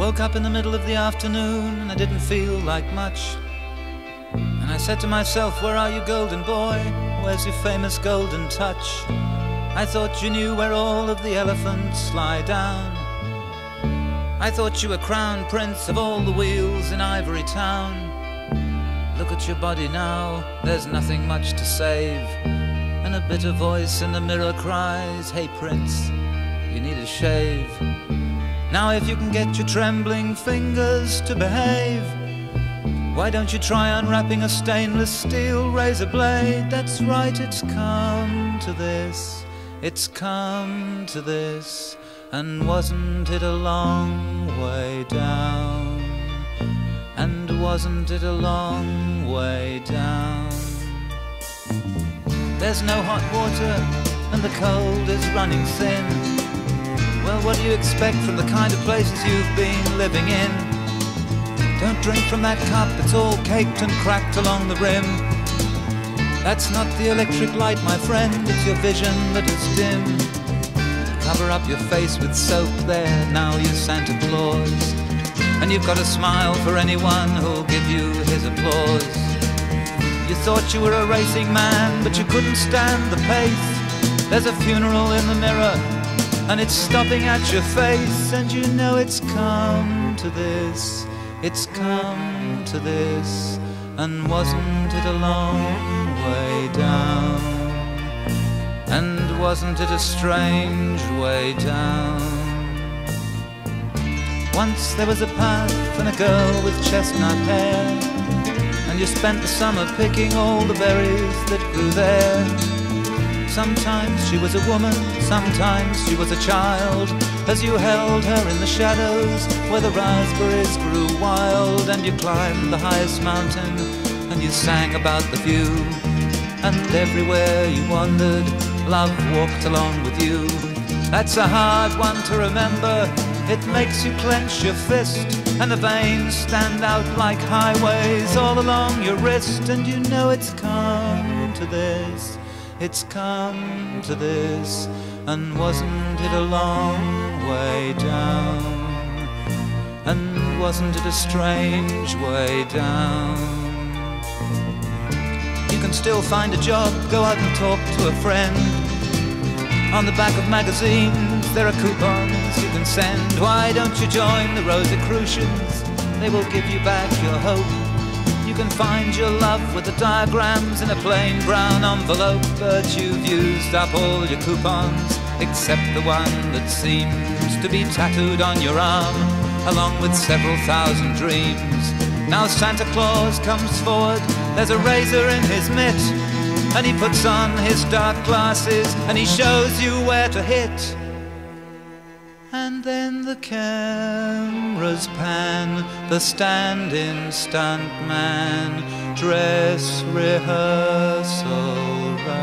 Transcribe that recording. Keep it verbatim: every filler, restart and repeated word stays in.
woke up in the middle of the afternoon and I didn't feel like much. And I said to myself, where are you, golden boy? Where's your famous golden touch? I thought you knew where all of the elephants lie down. I thought you were crown prince of all the wheels in Ivory Town. Look at your body now, there's nothing much to save. And a bitter voice in the mirror cries, hey prince, you need a shave. Now if you can get your trembling fingers to behave, why don't you try unwrapping a stainless steel razor blade? That's right, it's come to this, it's come to this. And wasn't it a long way down? And wasn't it a long way down? There's no hot water and the cold is running thin. Well, what do you expect from the kind of places you've been living in? Don't drink from that cup, it's all caked and cracked along the rim. That's not the electric light, my friend, it's your vision that is dim. Cover up your face with soap there, now you're Santa Claus. And you've got a smile for anyone who'll give you his applause. You thought you were a racing man, but you couldn't stand the pace. There's a funeral in the mirror, and it's stopping at your face. And you know it's come to this, it's come to this. And wasn't it a long way down? And wasn't it a strange way down? Once there was a path and a girl with chestnut hair, and you spent the summer picking all the berries that grew there. Sometimes she was a woman, sometimes she was a child, as you held her in the shadows where the raspberries grew wild. And you climbed the highest mountain and you sang about the view, and everywhere you wandered, love walked along with you. That's a hard one to remember, it makes you clench your fist, and the veins stand out like highways all along your wrist. And you know it's come to this, it's come to this. And wasn't it a long way down? And wasn't it a strange way down? You can still find a job, go out and talk to a friend. On the back of magazines there are coupons you can send. Why don't you join the Rosicrucians? They will give you back your hope. You can find your love with the diagrams in a plain brown envelope. But you've used up all your coupons, except the one that seems to be tattooed on your arm, along with several thousand dreams. Now Santa Claus comes forward, there's a razor in his mitt, and he puts on his dark glasses and he shows you where to hit. And then the cameras pan, the stand-in stuntman, dress rehearsal